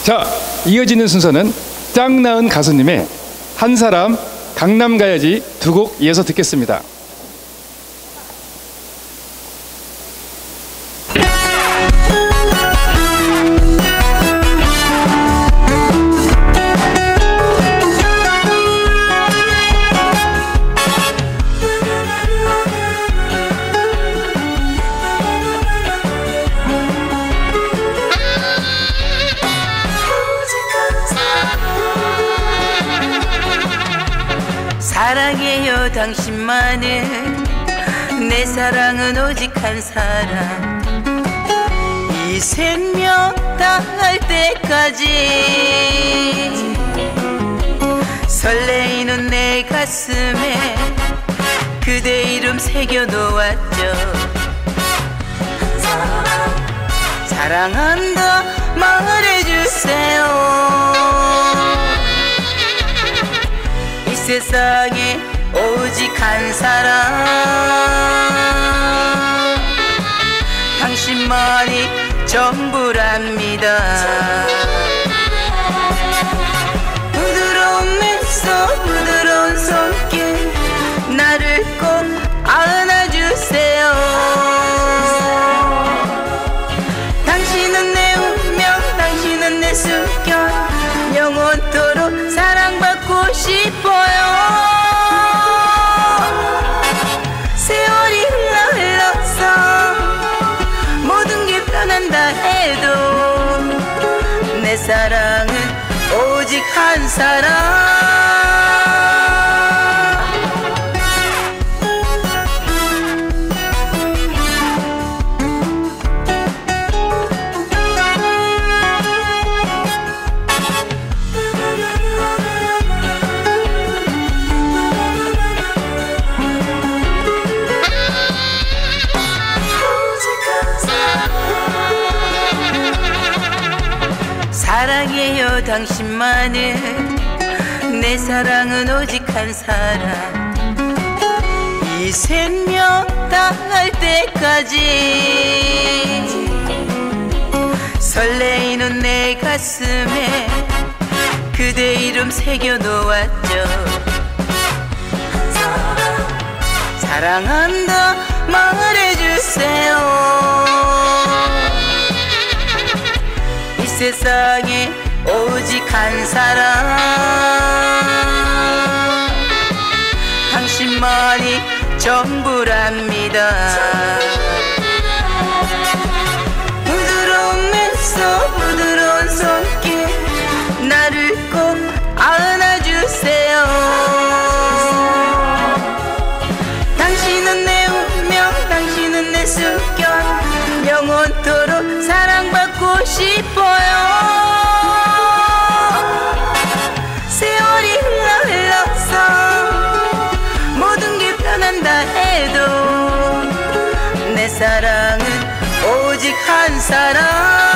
자, 이어지는 순서는 짱나은 가수님의 한 사람 강남 가야지 두 곡 이어서 듣겠습니다. 사랑해요 당신만을, 내 사랑은 오직 한 사람. 이 생명 다할 때까지 설레이는 내 가슴에 그대 이름 새겨놓았죠. 사랑한다 말해주세요. 이 세상에 오직 한 사람, 당신만이 전부랍니다. 부드러운 미소 부드러운 손길 나를 꼭 안아주세요. 당신은 내 운명 당신은 내 숨결, 영원토록 사랑받고 싶어요. 세월이 흘러서 모든 게 변한다 해도 내 사랑은 오직 한 사람. 사랑해요 당신만을, 내 사랑은 오직 한 사람. 이 생명 다할 때까지 설레이는 내 가슴에 그대 이름 새겨놓았죠. 사랑한다 말해주세요. 이 세상에 오직 한 사람, 당신만이 전부랍니다. 부드러운 미소 부드러운 손길 나를 꼭 안아주세요. 당신은 내 운명 당신은 내 숨결, 영원토록 사랑받고 싶어요. 세월이 흘러서 모든 게 변한다 해도 내 사랑은 오직 한 사람.